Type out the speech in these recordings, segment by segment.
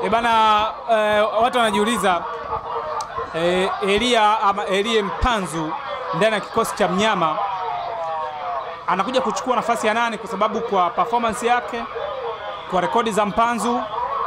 Bana, watu wanajiuliza Elie Mpanzu ndani ya kikosi cha Mnyama anakuja kuchukua nafasi ya nani, kwa sababu kwa performance yake, kwa rekodi za Mpanzu,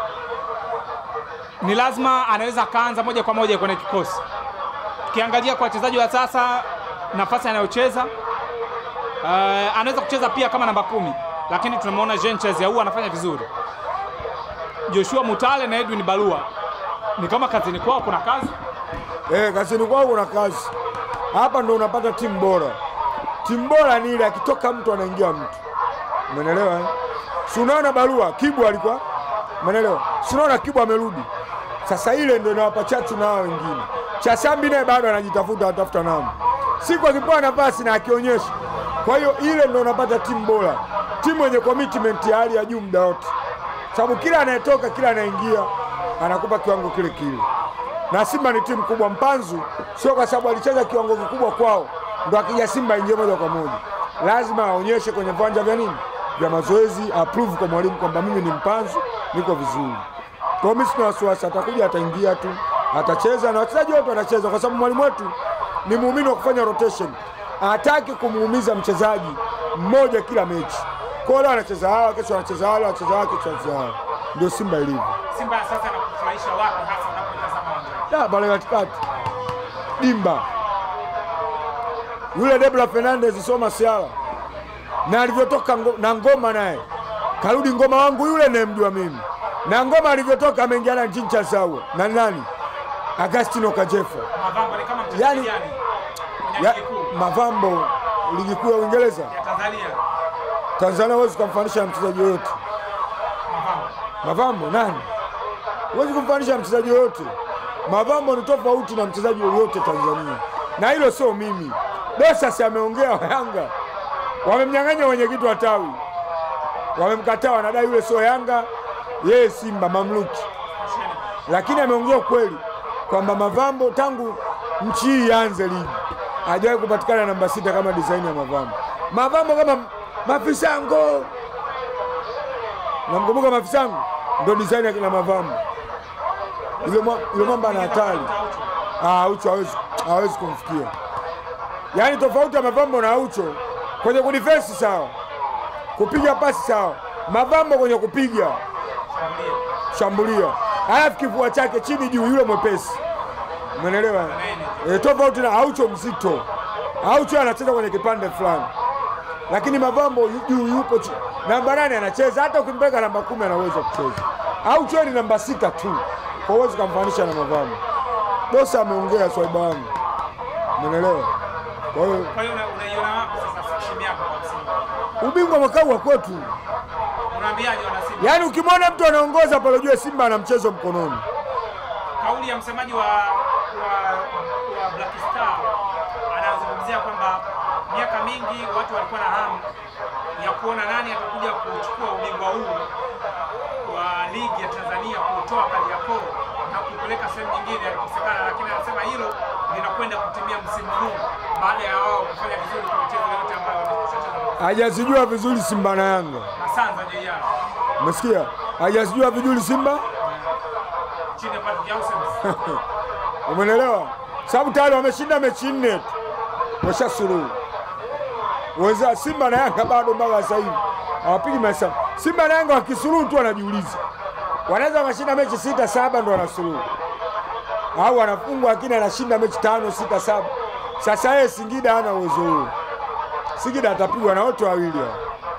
ni lazima anaweza kaanza moja kwa moja kwenye kikosi. Ukiangalia kwa wachezaji wa sasa, nafasi anayocheza, anaweza kucheza pia kama namba 10, lakini tunamwona Jean Charles Ahoua anafanya vizuri. Joshua Mutale na Edwin Barua ni kama kazini kwao kuna kazi. Kazini kwao kuna kazi. Hapa ndo unapata timu bora. Timu bora ni ile akitoka mtu anaingia mtu. Umeelewa? Si unaona Barua, Kibu alikuwa. Umeelewa? Si unaona Kibu amerudi. Sasa ile ndio inawapa chachu na wengine. Chasambi naye bado anatafuta namba. Siku akipewa nafasi na akionyesha. Kwa hiyo ile ndio unapata timu bora. Timu yenye commitment ya hali ya juu muda wote. Sababu kila anayetoka, kila anaingia anakupa kiwango kile kile. Na Simba ni timu kubwa. Mpanzu sio kwa sababu alicheza kiwango kikubwa kwao ndo akija Simba ingie moja kwa moja. Lazima aonyeshe kwenye viwanja vya nini? Vya mazoezi, approve kwa mwalimu kwamba mimi ni Mpanzu, niko vizuri. Kwa mimi sina wasiwasi, atakuja ataingia tu, atacheza na wachezaji wote wanacheza kwa sababu mwalimu wetu ni muumini wa kufanya rotation. Hataki kumuumiza mchezaji mmoja kila mechi. Kwa hiyo anacheza hawa, kesho anacheza wale, anacheza wake, kesho anacheza hawa. Ndio Simba ilivyo. Simba sasa anakufurahisha wapi hasa unapotazama uwanja? Bale katikati. Dimba. Yule Debra Fernandez soma siala. Na alivyotoka na Ngoma naye. Karudi Ngoma wangu yule ninayemjua mimi. Na Ngoma alivyotoka ameingia na Jean Charles Ahoua. Na nani? Agustino Kajefa. Mavambo ni kama mchezaji gani? Mavambo ligi kuu ya Uingereza. Ya Tanzania. Tanzania huwezi kumfanisha na mchezaji yote. Mavambo nani? Huwezi kumfanisha na mchezaji yote. Mavambo ni tofauti na mchezaji yote Tanzania. Na hilo sio mimi. Dosa ameongea Yanga. Wamemnyang'anya wenyekiti wa tawi. Wamemkataa, wanadai yule sio Yanga, yeye Simba mamluki. Lakini ameongea kweli kwamba Mavambo tangu nchi hii ianze ligi hajawahi kupatikana namba 6 kama design ya Mavambo. Mavambo kama Mafisango. Namkumbuka Mafisango ndio design ya kina Mavambo. Yule mwamba ana hatari. Aucho hawezi kumfikia. Yaani tofauti ya Mavambo na Aucho kwenye kudefense sawa. Kupiga pasi sawa. Mavambo kwenye kupiga shambulia. Alafu kifua chake chini juu yule mwepesi. Umeelewa? Tofauti na Aucho mzito. Aucho anacheza kwenye kipande fulani. Lakini Mavambo juu yupo namba 8 anacheza, hata ukimpeka namba 10 anaweza kucheza. Aucho ni namba 6 tu. Kwa hiyo kumfanisha na Mavambo. Dosa ameongea swaiba wangu. Umeelewa? Kwa hiyo unaiona wapi sasa timu yako kwa Simba? Ubingwa mwaka wa kwetu. Unaambiaje wana Simba? Yaani ukimwona mtu anaongoza pale ujue Simba ana mchezo mkononi. Kauli ya msemaji wa Black Star anazungumzia kwamba miaka mingi watu walikuwa na hamu ya kuona nani atakuja kuchukua ubingwa huu wa ligi ya Tanzania, kutoa Kariakoo na kupeleka sehemu nyingine alikosekana, lakini anasema hilo linakwenda kutimia msimu huu baada ya wao kufanya vizuri kwa michezo yote ambayo wamecheza. Hajazijua vizuri Simba na Yanga. Asanza JR. Umesikia? Hajazijua vizuri Simba? Chini ya Patrick Aussems. Umeelewa? Sababu tayari wameshinda mechi 4 tu. Washasuru. Weza Simba na Yanga bado mpaka sasa hivi hawapigi mahesabu. Simba na Yanga wakisuru tu wanajiuliza. Wanaweza washinda mechi 6 7 ndo wanasuru. Au wanafungwa lakini anashinda mechi 5 6 7. Sasa yeye Singida hana uwezo huo. Singida atapigwa na wote wawili hao.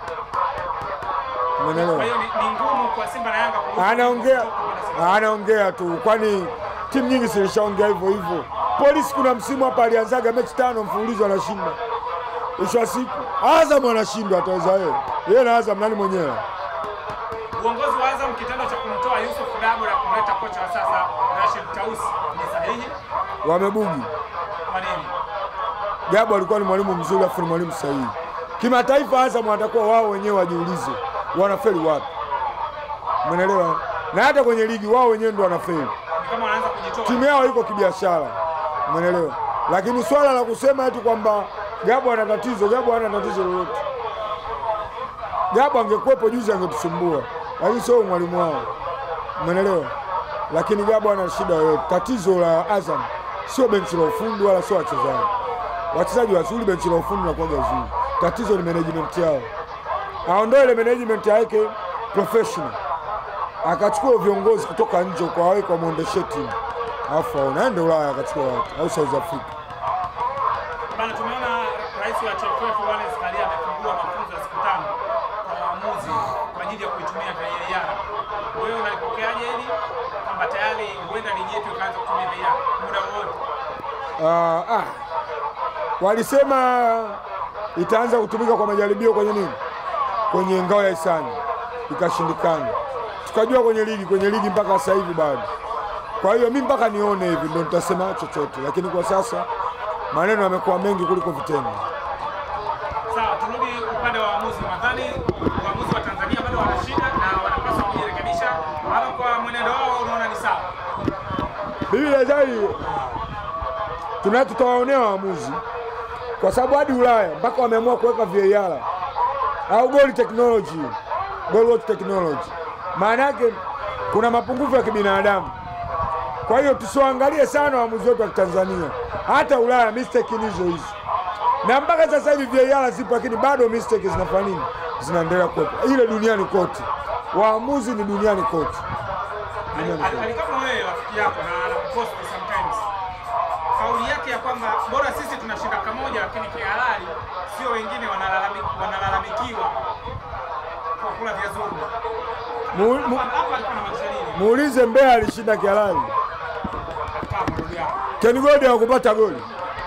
Umeelewa? Kwa hiyo ni ngumu kwa Simba na Yanga anaongea tu, kwani timu nyingi zilishaongea hivyo hivyo. Polisi kuna msimu hapa alianzaga mechi 5 mfululizo anashinda. Mwisho wa siku Azam anashindwa, ataweza yeye na Azam nani mwenyewe? Uongozi wa Azam kitendo cha kumtoa Yusuf Dabo na kumleta kocha wa sasa Rashid Tausi ni sahihi? Wamebugi. Kwa nini? Dabo alikuwa ni mwalimu mzuri, afu ni mwalimu sahihi. Kimataifa Azam watakuwa wao wenyewe wajiulize wanafeli wapi. Umeelewa? Na hata kwenye ligi wao wenyewe ndio wanafeli. Kama wanaanza kujitoa. Timu yao iko kibiashara. Umeelewa? Lakini swala la kusema eti kwamba Gabo ana tatizo, Gabo hana tatizo lolote. Gabo angekuepo juzi angetusumbua. Lakini sio mwalimu wao. Umeelewa? lakini Gabo ana shida yoyote. Tatizo la Azam sio benchi la ufundi wala sio wachezaji. Wachezaji wazuri, benchi la ufundi na kuaga zuri. Tatizo ni management yao. Aondoe ile management yake professional, akachukua viongozi kutoka nje kwa wao kwa muendeshe timu, alafu aende Ulaya akachukua watu au South Africa. Bana, tumeona rais wa TFF Wallace Karia amefungua mafunzo ya siku 5 kwa waamuzi kwa ajili ya kuitumia VAR. Wewe unalipokeaje hili kwamba tayari huenda ligi yetu ikaanza kutumia VAR muda wote? Walisema itaanza kutumika kwa majaribio kwenye nini? Kwenye ngao ya hisani, ikashindikana. Tukajua kwenye ligi mpaka sasa hivi bado. Kwa hiyo mimi mpaka nione hivi ndio nitasema chochote, lakini kwa sasa maneno yamekuwa mengi kuliko vitendo. Sawa, turudi upande wa waamuzi. Nadhani waamuzi wa Tanzania bado wana shida na wanapaswa kujirekebisha. Hapo kwa mwenendo wao unaona ni sawa? Mimi nadhani tutawaonea waamuzi kwa sababu hadi Ulaya mpaka wameamua kuweka VAR au goal technology. Maana yake kuna mapungufu ya kibinadamu. Kwa hiyo tusiangalie sana waamuzi wetu wa Tanzania. Hata Ulaya mistake hizo. Na mpaka sasa hivi VAR zipo, lakini bado mistake zinafanya nini? Zinaendelea kuwepo. Ile duniani kote. Waamuzi ni duniani kote. Kama wewe rafiki yako na anakupost sometimes, kauli yake ya kwamba bora sisi tunashinda kamoja lakini kihalali sio wengine wanalalamikiwa kwa kula vya zuru. Hapa alikuwa na mashariki. Muulize Mbeya alishinda kihalali. Ken Gold hakupata goli.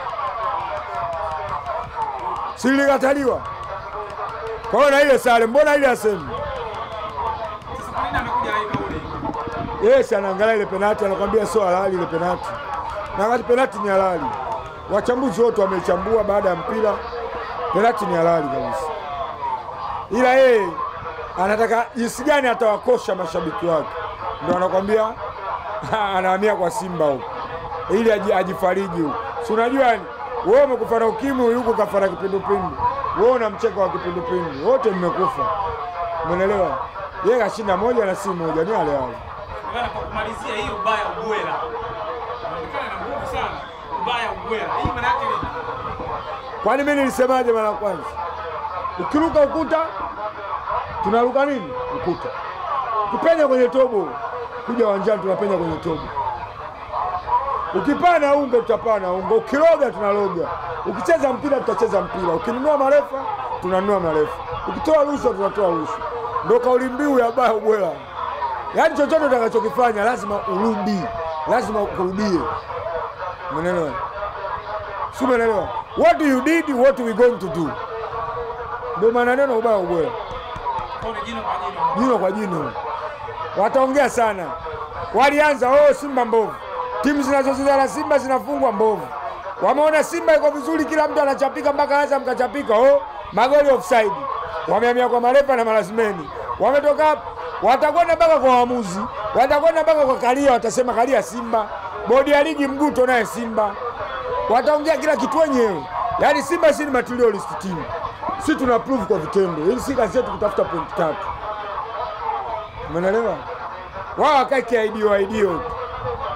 Silikataliwa. Kwa hiyo na ile sare mbona ile asemi? Sasa kwa nini amekuja na hii kauli? Yes, anaangalia ile penalti anakuambia sio halali ile penalti. Na wakati penalti ni halali. Wachambuzi wote wamechambua baada ya mpira. Penalti ni halali kabisa. Ila yeye anataka jinsi gani atawakosha mashabiki wake. Ndio anakuambia anahamia kwa Simba huko ili ajifariji huko. Si unajua yani wewe umekufa na ukimwi, yuko kafa na kipindupindu. Wewe unamcheka wa kipindupindu. Wote mmekufa. Umeelewa? Yeye kashinda moja na si moja, ni wale wale. Bwana, kwa kumalizia hii ubaya ubwela. Inaonekana na nguvu sana. Ubaya ubwela. Hii maana yake ni kwani mimi nilisemaje mara kwanza? Ukiruka ukuta tunaruka nini? Ukuta. Ukipenya kwenye tobo, kuja uwanjani tunapenya kwenye tobo. Ukipana unga tutapana unga, ukiroga tunaloga. Ukicheza mpira tutacheza mpira, ukinunua marefa tunanunua marefa, ukitoa rushwa tunatoa rushwa. Ndio kauli mbiu ya baya ubwela. Yaani chochote utakachokifanya lazima urudi, lazima ukurudie. Umeelewa? Si umeelewa? What you did, what we going to do. Ndio maana neno ubaya ubwela. Jino kwa jino. Wataongea sana. Walianza Simba mbovu. Timu zinazocheza na Simba zinafungwa mbovu. Wameona Simba iko vizuri, kila mtu anachapika mpaka Azam mkachapika. Magoli offside. Wamehamia kwa marefa na malazimeni. Wametoka hapo, watakwenda mpaka kwa waamuzi. Watakwenda mpaka kwa Karia, watasema Karia Simba. Bodi ya ligi Mguto naye Simba. Wataongea kila kitu wenyewe. Yaani Simba si materialist team. Sisi tuna prove kwa vitendo. Hii si kazi yetu kutafuta point 3. Umeelewa? Wao wakae idea.